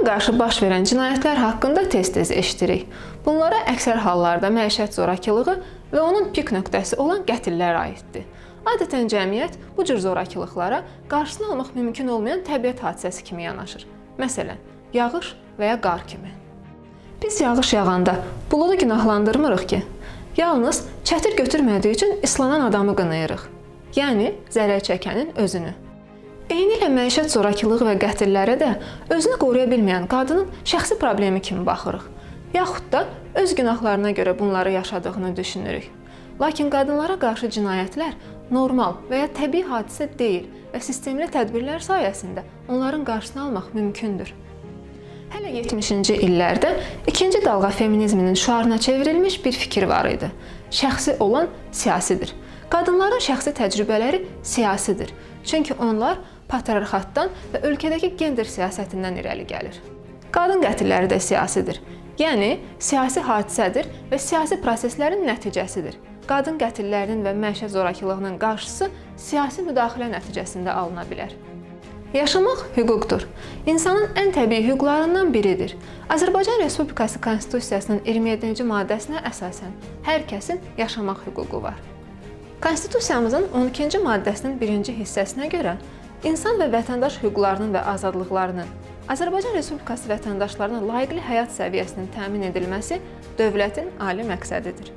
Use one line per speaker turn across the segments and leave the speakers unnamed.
qarşı baş verən cinayətlər haqqında tez-tez eşidirik. Bunlara əksər hallarda məişət zorakılığı və onun pik nöqtəsi olan qətllər aiddir. Adətən cəmiyyət bu cür zorakılıqlara qarşısını almaq mümkün olmayan təbiət hadisəsi kimi yanaşır. Məsələn, yağış və ya qar kimi. Biz yağış yağanda buludu günahlandırmırıq ki, yalnız çətir götürmədiyi üçün islanan adamı qınayırıq. Yəni, zərər çəkənin özünü. Eynilə məişət zorakılığı və qətllərə də özünü qoruya bilməyən qadının şəxsi problemi kimi baxırıq. Yaxud da öz günahlarına görə bunları yaşadığını düşünürük. Lakin qadınlara qarşı cinayətlər normal və ya təbii hadisə deyil və sistemli tədbirlər sayəsində onların qarşısını almaq mümkündür. Hələ 70-ci illərdə ikinci dalğa feminizminin şüarına çevrilmiş bir fikir var idi. Şəxsi olan siyasidir. Qadınların şəxsi təcrübələri siyasidir. Çünki onlar patriarxatdan və ölkədəki gender siyasətindən irəli gəlir. Qadın qətlləri də siyasidir. Yəni, siyasi hadisədir və siyasi proseslərin nəticəsidir. Qadın qətllərinin və məişət zorakılığının qarşısı siyasi müdaxilə nəticəsində alına bilər. Yaşamaq hüquqdur. İnsanın ən təbii hüquqlarından biridir. Azərbaycan Respublikası Konstitusiyasının 27-ci maddəsinə əsasən hər kəsin yaşamaq hüququ var. Konstitusiyamızın 12-ci maddəsinin 1-ci hissəsinə görə insan və vətəndaş hüquqlarının və azadlıqlarının Azərbaycan Respublikası vətəndaşlarına layiqli həyat səviyyəsinin təmin edilməsi dövlətin ali məqsədidir.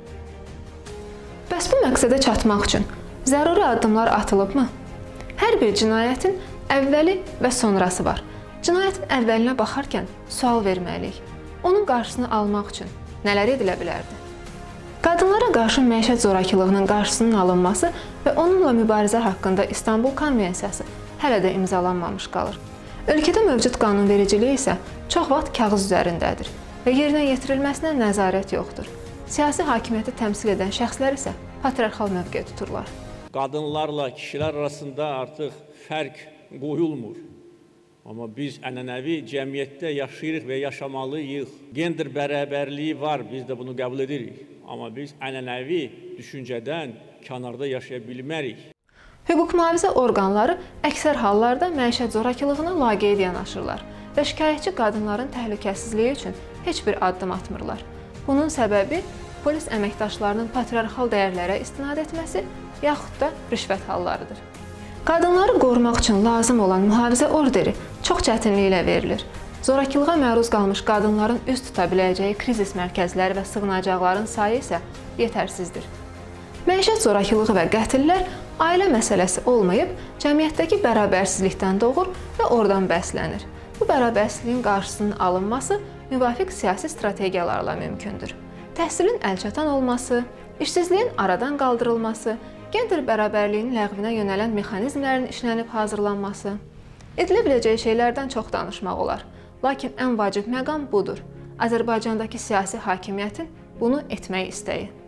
Bəs bu məqsədə çatmaq üçün zəruri addımlar atılıbmı? Hər bir cinayətin əvvəli və sonrası var. Cinayətin əvvəlinə baxarkən sual verməliyik. Onun qarşısını almaq üçün nələr edilə bilərdi? Qadınlara qarşı məişət zorakılığının qarşısının alınması və onunla mübarizə haqqında İstanbul Konvensiyası hələ də imzalanmamış qalır. Ölkədə mövcud qanunvericilik isə çox vaxt kağız üzərindədir və yerinə yetirilməsinə nəzarət yoxdur. Siyasi hakimiyyəti təmsil edən şəxslər isə patriarxal mövqe tuturlar.
Qadınlarla kişilər arasında artıq fərq qoyulmur. Amma biz ənənəvi cəmiyyətdə yaşayırıq və yaşamalıyıq. Gender bərabərliyi var, biz də bunu qəbul edirik. Amma biz ənənəvi düşüncədən kənarda yaşaya bilmərik.
Hüquq mühafizə orqanları əksər hallarda məişət zorakılığına laqeyd yanaşırlar və şikayətçi qadınların təhlükəsizliyi üçün heç bir addım atmırlar. Bunun səbəbi polis əməkdaşlarının patriarxal dəyərlərə istinad etməsi yaxud da rüşvət hallarıdır. Qadınları qorumaq üçün lazım olan mühafizə orderi çox çətinliklə verilir. Zorakılığa məruz qalmış qadınların üz tuta biləcəyi krizis mərkəzləri və sığınacaqların sayı isə yetərsizdir. Məişət zorakılığı və qətllər ailə məsələsi olmayıb, cəmiyyətdəki bərabərsizlikdən doğur və oradan bəslənir. Bu bərabərsizliyin qarşısının alınması müvafiq siyasi strategiyalarla mümkündür. Təhsilin əlçatan olması, işsizliyin aradan qaldırılması, gender bərabərliyinin ləğvinə yönələn mexanizmlərin işlənib hazırlanması. Edilə biləcəyi şeylərdən çox danışmaq olar. Lakin ən vacib məqam budur. Azərbaycandakı siyasi hakimiyyətin bunu etmək istəyi.